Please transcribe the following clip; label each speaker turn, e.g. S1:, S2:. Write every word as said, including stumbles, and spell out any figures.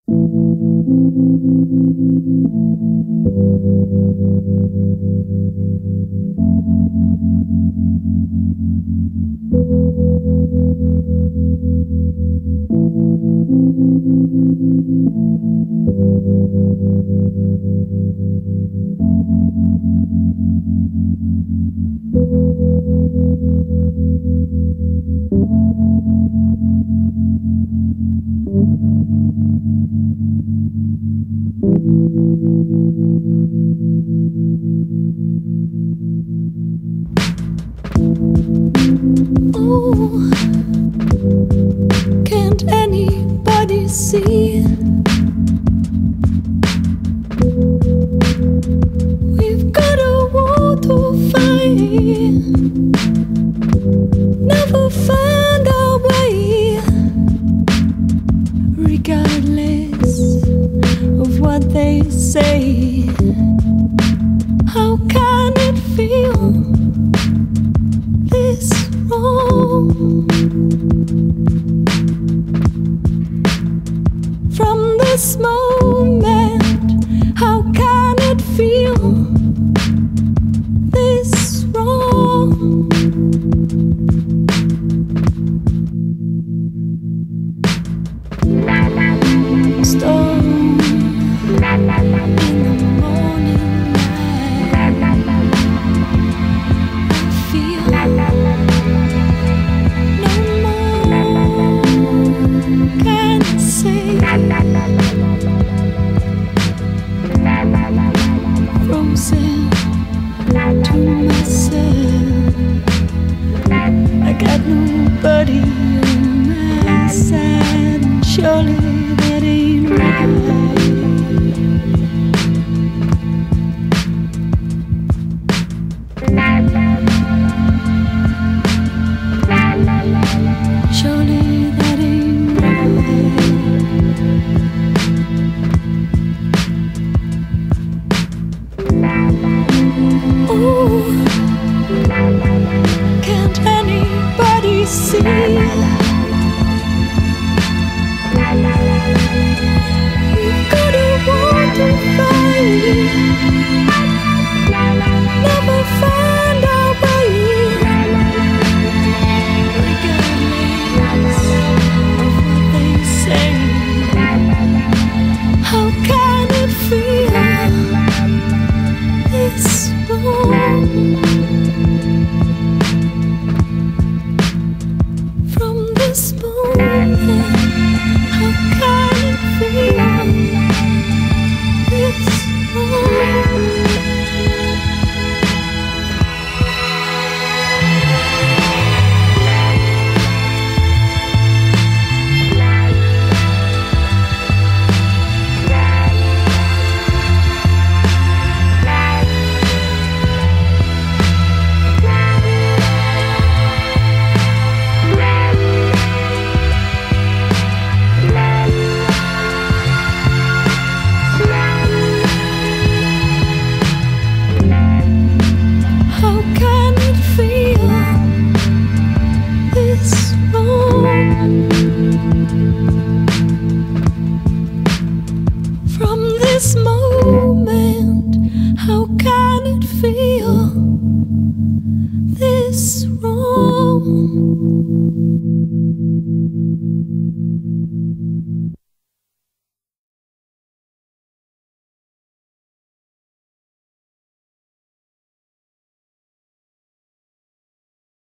S1: Oh, can't anybody see? We've got a war to fight. Never find our way, regardless of what they say. How can it feel this wrong? From this moment, how can it feel this wrong? Storm in the morning light, I feel no more can I say. Frozen to myself, I got nobody on my side, and surely that ain't right. Surely that ain't right. Ooh, can't anybody see? We've got a war to fight. Never find our way, regardless of what they say. How can it feel this wrong? From this moment, how can it feel this wrong? How can it feel this wrong? From this moment, how can it feel this wrong?